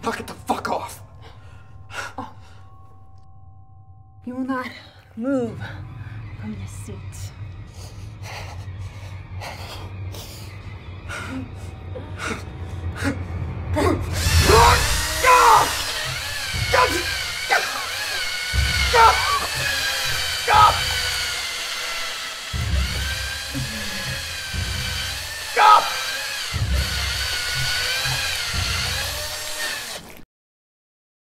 Knock it the fuck off. Oh. You will not move from this seat.